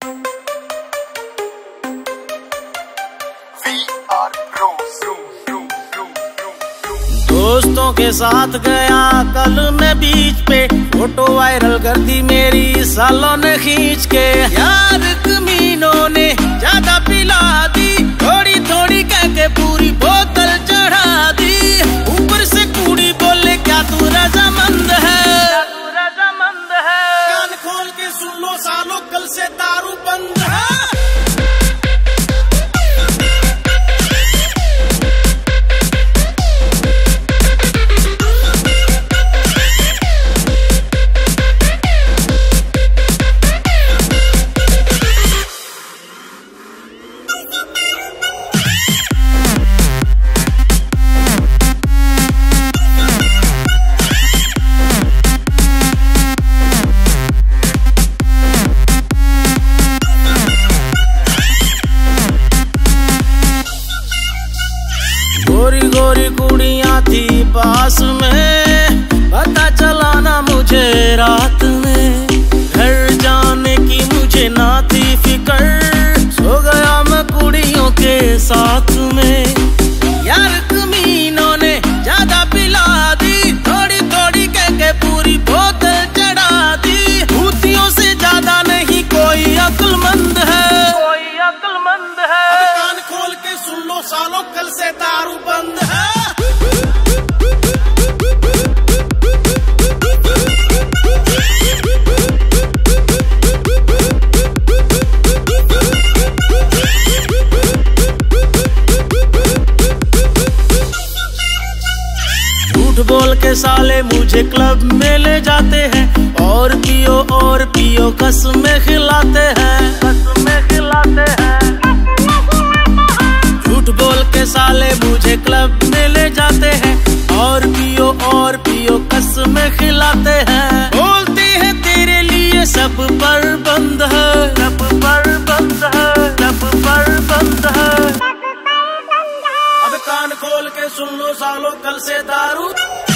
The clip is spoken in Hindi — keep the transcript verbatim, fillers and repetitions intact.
दोस्तों के साथ गया कल मैं बीच पे, फोटो वायरल कर दी मेरी सालों ने खींच के। यार कमीनों ने ज्यादा पिला दी, थोड़ी थोड़ी कह के पूरी बोतल चढ़ा दी। ऊपर से कुड़ी बोले क्या तू रजामंद है, तू रजामंद है। कान खोल के सुन लो सालों कल से दारू बंद है। गोरी गोरी कुड़ियाँ थी पास में, पता चला ना मुझे रात में। घर जाने की मुझे ना थी फिकर, सो गया मैं कुड़ियों के साथ में। यार कमीनों ने ज्यादा पिला दी, थोड़ी थोड़ी कह के पूरी बोतल चढ़ा दी। भूतियों से ज्यादा नहीं कोई अक्लमंद है, कोई अक्लमंद है। अब कान खोल के सुन लो सालों कल से दारू बंद है। झूठ बोल के साले मुझे क्लब में ले जाते हैं, और पियो और पियो कसमें खिलाते हैं, कसमें खिलाते हैं। झूठ बोल के साले मुझे क्लब में ले जाते हैं, और पियो और पियो कसमें खिलाते हैं। बोलते हैं तेरे लिए सब पर बंद है, सब पर बंद है, सब पर बंद है। अब कान खोल के सुन लो सालों कल से दारू